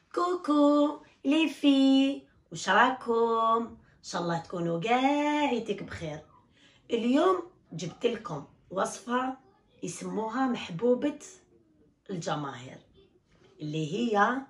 كوكو لي في، واش راكم؟ ان شاء الله تكونوا قاعدين بخير. اليوم جبت لكم وصفه يسموها محبوبه الجماهير اللي هي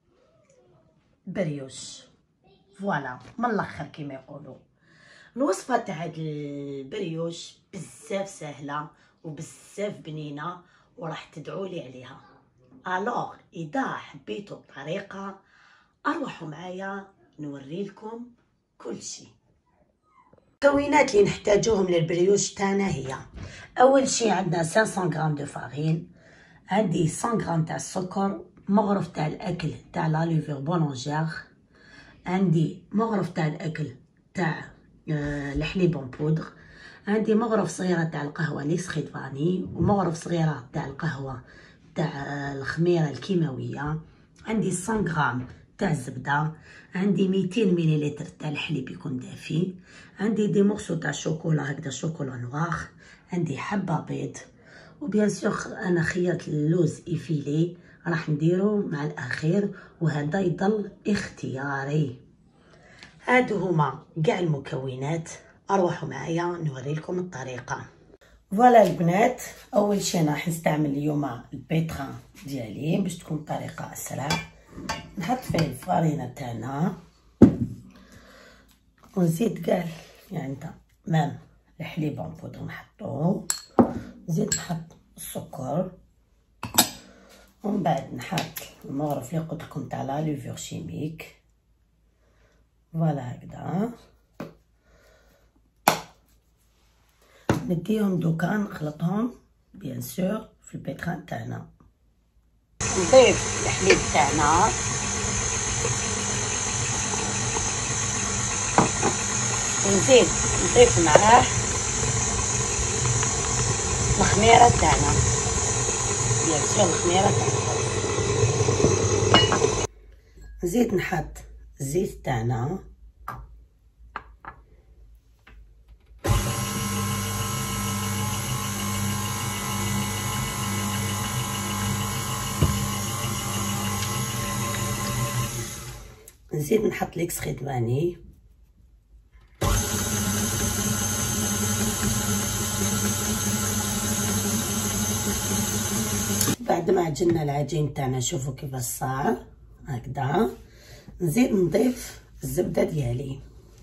بريوش. فوالا من الاخر كيما يقولوا. الوصفه تاع هاد البريوش بزاف سهله وبزاف بنينه وراح تدعولي عليها. الوغ اذا حبيتوا الطريقه اروحوا معايا نوريلكم كل شيء. المكونات اللي نحتاجوهم للبريوش تاعنا هي: اول شيء عندنا 500 غرام دو فارين، عندي 100 غرام تاع السكر، مغرف تاع الاكل تاع لا ليفور بولونجير، عندي مغرف تاع الاكل تاع الحليب اون بودر، عندي مغرف صغيره تاع القهوه نسخيت فاني، ومغرف صغيره تاع القهوه تاع الخميره الكيماويه، عندي 100 غرام تاع الزبده، عندي 200 مليلتر تاع الحليب يكون دافي، عندي دي مورسو تاع الشوكولا هكذا شوكولا نوار، عندي حبه بيض، وبيان سور انا خيرت اللوز ايفيلي راح نديرو مع الاخير، وهذا يضل اختياري. هادو هما كاع المكونات، اروحوا معايا نوريلكم الطريقه. فوالا البنات، اول شيء انا راح نستعمل اليوم البيتران ديالي باش تكون الطريقه اسرع. نحط فيه الفرينه تاعنا ونزيد كاع يعني مام الحليب اون بودر نحطوه، نزيد نحط السكر، ومن بعد نحط المغرف اللي قلت لكم تاع لا ليفور شيميك. فوالا هكذا نديهم دوكا نخلطهم بيان سور في البيتران تاعنا. نضيف الحليب تاعنا، ونزيد نضيف معاه الخميره تاعنا بيان سور الخميره تاعنا. نزيد نحط الزيت تاعنا، نزيد نحط ليكسخيت فاني، بعد ما عجنا العجين تاعنا شوفوا كيفاش صار هكذا. نزيد نضيف الزبده ديالي،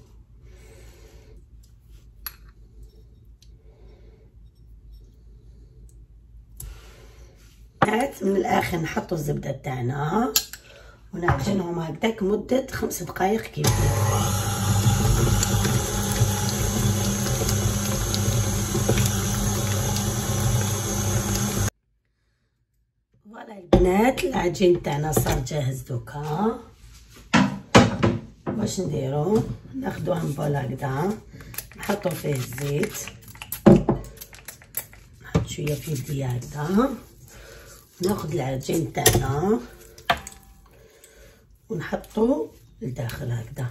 من الاخر نحطوا الزبده تاعنا ونعجنهم هكذاك مده 5 دقائق كيف. فوالا البنات العجين تاعنا صار جاهز. دوكا واش نديرو؟ ناخدو ان بول هكذا نحطو فيه الزيت، نحط شويه في يدي هكذا، ناخد العجين تاعنا ونحطو لداخل هكذا.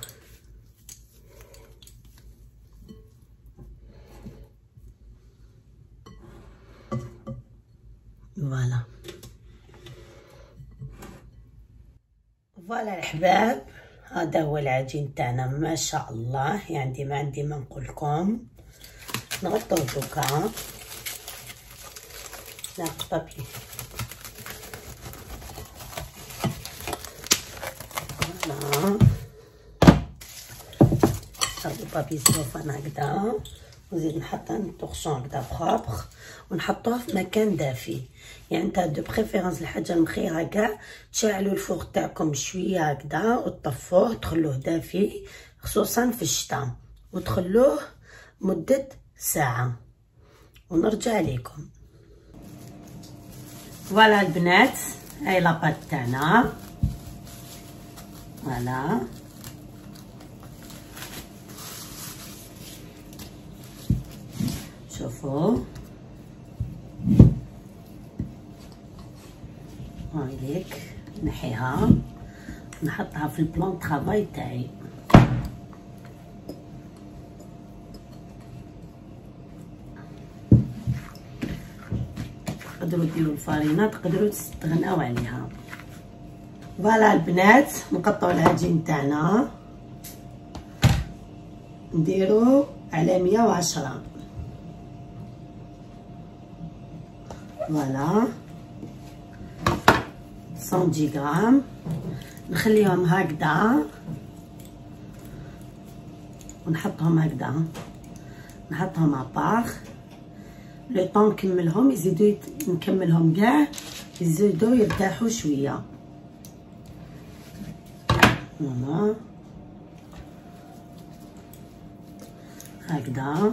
فوالا فوالا الحباب، هذا هو العجين تاعنا ما شاء الله، يعني ما عندي ما نقولكم. نغطوه دوكا ناخد بابي، فوالا ناخدو بابي سلوفان هكذا، ونزيد نحط طورشون هكذا بروبر، ونحطوه في مكان دافي. يعني نتا دو بريفيرونس الحاجه المخيره كاع تشعلوا الفوغ تاعكم شويه هكذا وتطفوه تخلوه دافي، خصوصا في الشتاء، وتخلوه مده ساعه ونرجع لكم. فوالا البنات، هاي لاباط تاعنا. فوالا شوفوا هايليك، نحيها نحطها في البلان طرافاي تاعي. تقدروا ديروا الفرينه، تقدروا تستغناو عليها. فوالا البنات، نقطعوا العجين تاعنا نديرو على 110. فوالا 110 غرام، نخليهم هكذا ونحطهم هكذا، نحطهم اباغ لو طون نكملهم، يزيدو نكملهم كاع يزيدو يرتاحوا شويه. فوالا هكذا.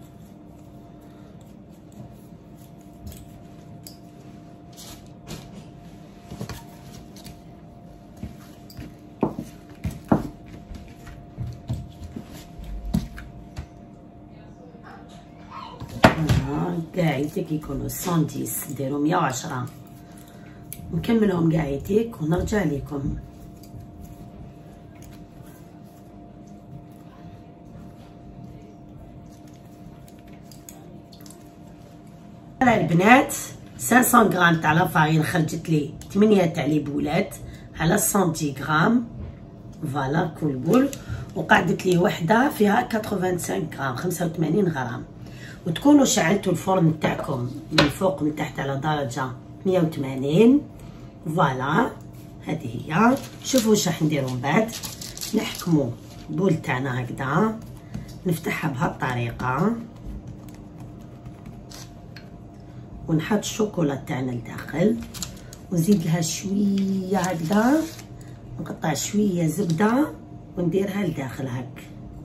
كاع يكونوا 110، ديروا 110 نكملهم كاع يتيك ونرجع لكم. على البنات 500 غرام تاع لافارين خرجت لي 8 تاع لي بولات على 110 غرام. فوالا كل بول، وقعدت لي وحده فيها 85 غرام 85 غرام. وتكونوا شعلتوا الفرن تاعكم من فوق من تحت على درجه 180. فوالا هذه هي. شوفوا واش راح نديروا من بعد. نحكموا بول تاعنا هكذا، نفتحها بهالطريقه ونحط الشوكولا تاعنا لداخل ونزيد لها شويه هكذا، نقطع شويه زبده ونديرها لداخل هك.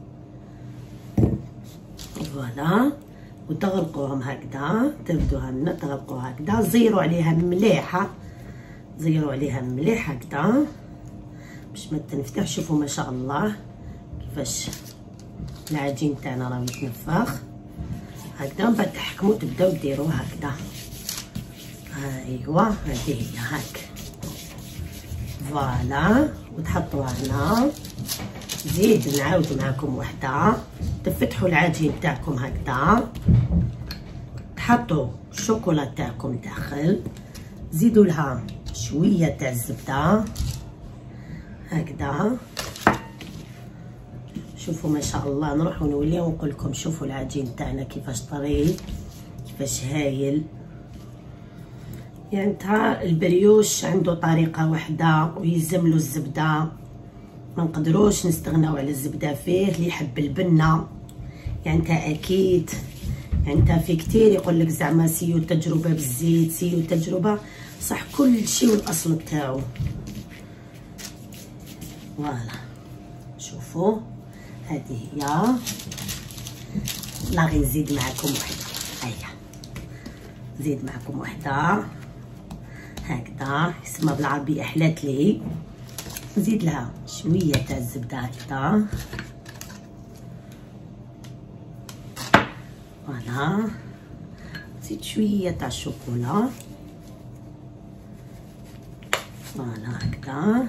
فوالا وتغلقوهم هكذا، تبدوها من تغلقوها هكذا، زيروا عليها مليحه، زيروا عليها مليح هكذا باش ما تنفتح. شوفوا ما شاء الله كيفاش العجين تاعنا راه يتنفخ هكذا. من بعد تحكموا تبداو ديروه هكذا. ايوا هذه هي هاك. فوالا وتحطوها هنا. زيد نعاود معكم وحده، تفتحوا العجين تاعكم هكذا، تحطوا الشوكولا تاعكم داخل، زيدوا لها شويه تاع الزبده هكذا. شوفوا ما شاء الله، نروح ونولي ونقول لكم شوفوا العجين تاعنا كيفاش طري، كيفاش هايل. يعني تاع البريوش عنده طريقه واحده ويلزم له الزبده، ما نقدروش نستغناو على الزبده فيه. اللي يحب البنه يعني تا اكيد، يعني تا في كتير يقول لك زعما سيو تجربه بالزيت، سيو تجربه صح، كل شيء والاصل بتاعو. فوالا شوفوا هذه هي. لا غير نزيد معكم وحده، هيا نزيد معكم وحده هكذا، اسمها بالعربي احلات لي. نزيد لها شويه تاع الزبده هكذا. فوالا نزيد شويه تاع الشوكولا. فوالا هكذا.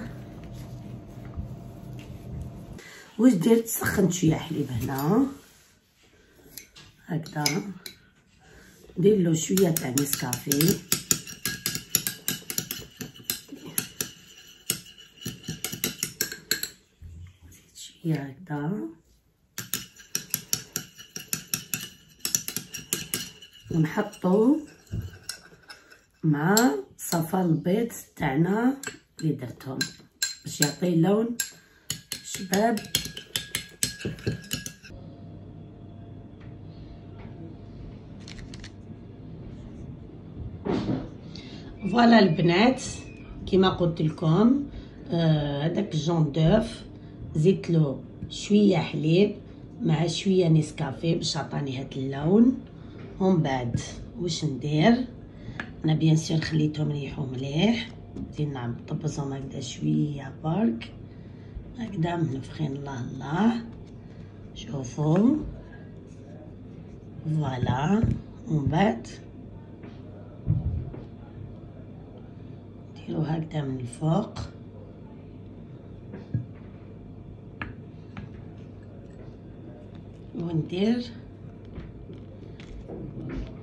واش درت؟ سخنت شويه حليب هنا هكذا، ندير له شويه تاع نسكافي. هكذا ونحطو مع صفا البيض تاعنا اللي درتهم باش يعطي لون شباب. فوالا البنات كما قلت لكم، هذاك الجون دوف زدت له شويه حليب مع شويه نسكافيه باش عطاني هذا اللون. ومن بعد واش ندير؟ انا بيان سور خليتهم يريحوا مليح، زيد نطبزهم هكذا شويه برك هكذا منفخين. الله الله شوفوا. فوالا ومن بعد نديرو هكذا من الفوق. وندير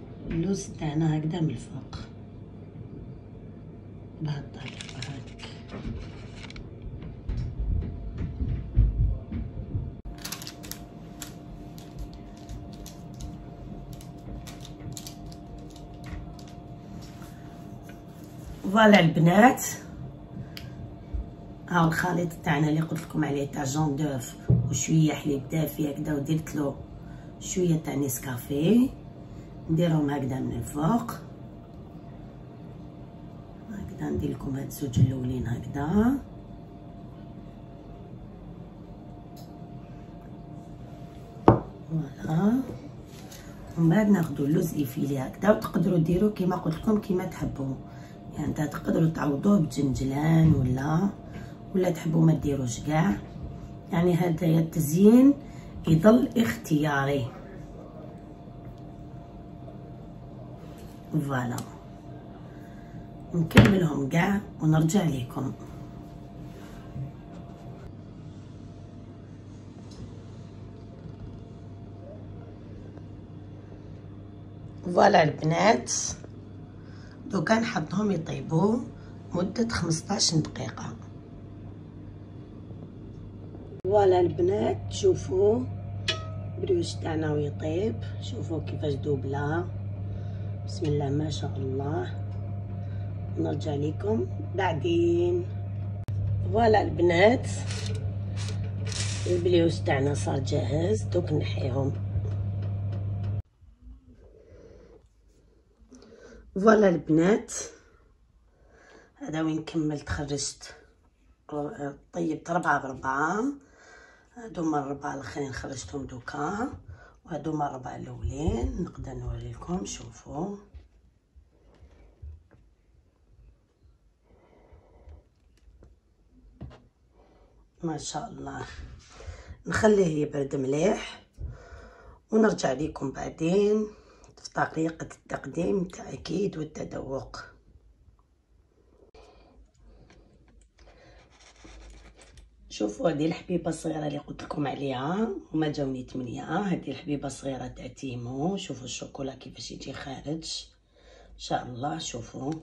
اللوز تاعنا هكذا من الفوق بهالطريقه هاك. فوالا البنات، ها الخليط تاعنا اللي قلت لكم عليه تاع جون دوف وشويه حليب دافي هكذا، ودرت له شويه تاع نسكافيه، نديرهم هكذا من الفوق هكذا. ندير لكم هاد الزوج الاولين هكذا، فوالا. ومن بعد ناخذوا اللوز ايفيلي هكذا، وتقدروا ديروا كيما قلت لكم كيما تحبوا، يعني تقدروا تعوضوه بجنجلان ولا تحبوا ما ديروش كاع، يعني هذا التزيين يضل اختياري. فوالا نكملهم كاع ونرجع لكم. فوالا البنات، دوكا نحطهم يطيبوا مدة 15 دقيقة. فوالا البنات، شوفوا بريوش تاعنا ويطيب، شوفوا كيفاش دوبلا، بسم الله ما شاء الله. نرجع لكم بعدين. فوالا البنات، البليوش تاعنا صار جاهز، دوك نحيهم. فوالا البنات، هذا وين كملت، خرجت طيبت 4 ب4، هادوما ال4 الاخرين خرجتهم دوكا، وهادوما 4 الاولين. نقدر نوريلكم، شوفوا ما شاء الله. نخليه يبرد مليح ونرجع لكم بعدين في طريقة التقديم التأكيد والتذوق. شوفوا هذه الحبيبه الصغيره اللي قلت لكم عليها، هما جاوني 8. هذه الحبيبه الصغيره تاع تيمو، شوفوا الشوكولا كيفاش يجي خارج ان شاء الله. شوفوا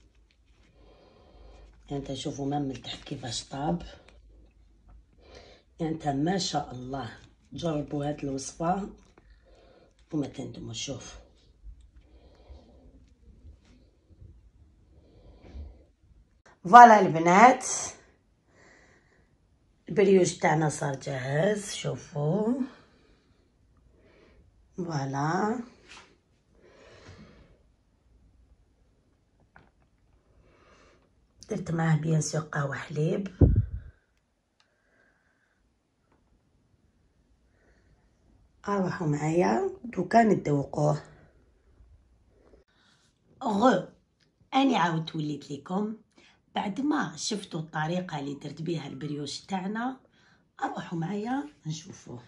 انت، شوفوا ما من تحت كيفاش طاب، انت ما شاء الله. جربوا هاد الوصفه وما تندموا. شوف فوالا البنات، البريوش تاعنا صار جاهز، شوفوا فوالا. درت معاه بيان سور قهوه حليب. اروحوا معايا دوكا نذوقوه. اني عاودت وليت لكم بعد ما شفتوا الطريقه اللي درت بها البريوش تاعنا. اروحوا معايا نشوفوه.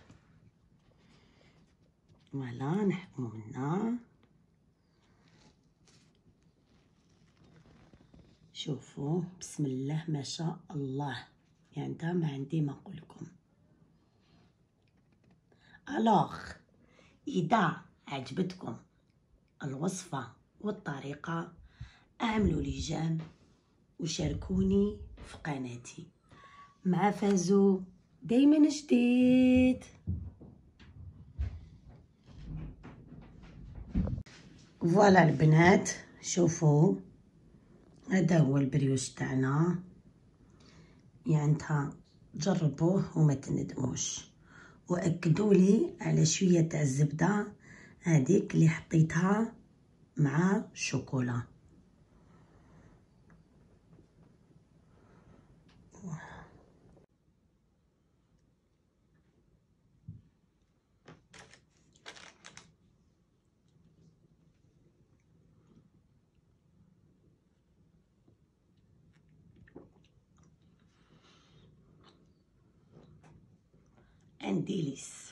فوالا نحكموا منا، شوفوا بسم الله ما شاء الله، يعني دا ما عندي ما نقول لكم. الوغ اذا عجبتكم الوصفه والطريقه، اعملوا لي جيم وشاركوني في قناتي. مع فازو دايما جديد. فوالا البنات، شوفوا هذا هو البريوش تاعنا، يعني جربوه وما تندموش. واكدوا لي على شويه تاع الزبده هذيك اللي حطيتها مع الشوكولا. انديليس.